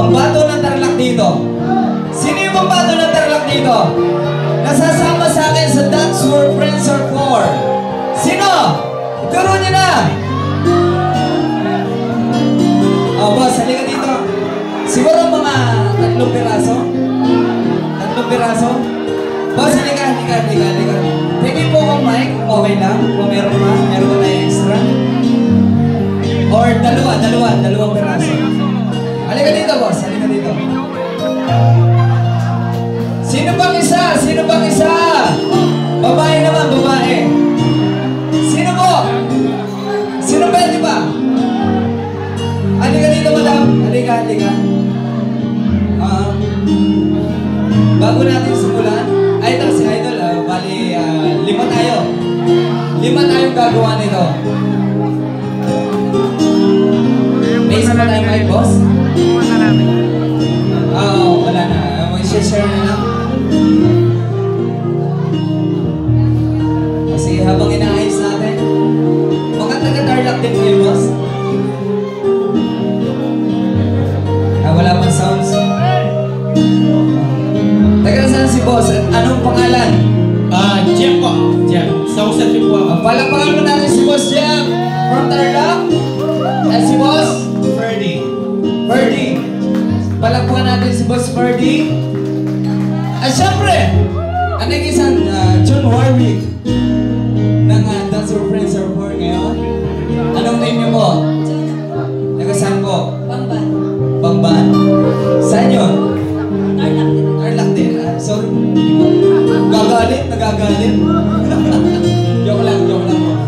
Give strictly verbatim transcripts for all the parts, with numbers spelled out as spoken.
Pambato ng Tarlac dito. Sino yung pambato ng Tarlac dito? Nasasama sa akin sa That's Where Friends Are For. Sino? Ituro niyo na. Oh, boss, halika dito. Siguro mga tatlong piraso. Tatlong piraso. Boss, halika, halika, halika, halika. Pwede po kong mic, okay lang. Kung meron pa, meron pa tayo extra. Or dalawa, dalawa, dalawang piraso. Halika dito, boss, halika dito. Sino bang isa? Sino bang isa? Babae naman, babae. Sino po? Sino pwede ba? Halika dito, madam. Halika, halika. Uh, bago natin simulan, Idol, si Idol, uh, bali, uh, lima tayo. Lima tayong gagawa nito. May isa pa tayong mic, boss? Oo, uh, wala na. Mag-share na lang. Kasi habang inaayos natin, mga taga-Tarlac din kayo, boss? Ah, wala pang sounds. Taga saan si boss? Anong pangalan? Ah, uh, Jeff po. Jeff. Sausan niyo po ako. Palakpakan mo natin si boss Jeff from Tarlac. At si boss? Ferdy. Ferdy. Palakpakan natin si boss Ferdy. At syempre, ang nag-isang uh, John Warwick ng uh, That's Where Friends Are For ngayon. Anong name niyo po? Nagasan po? Bamban. Bamban? Saan yun? Tarlac din. Tarlac din. Uh, sorry. Gagalit? Nagagalit? Joke lang, joke lang po.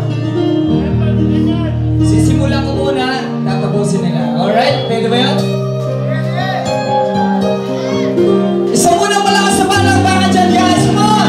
Sisimulan ko muna, tatapusin nila. Alright? Pwede ba yun? Isang muna malakas na palakpakan dyan, guys! Come on!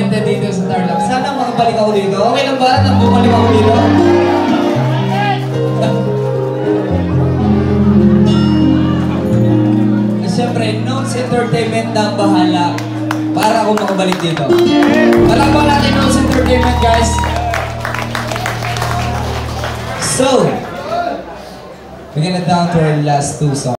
ganda dito sa Tarlac. Sana makabalik ako dito. Okay lang ba? Nang bumalik ako dito? Siyempre, Notes Entertainment na ang bahala para ako makabalik dito. Malabang natin Notes Entertainment, guys. So, we're gonna down to our last two songs.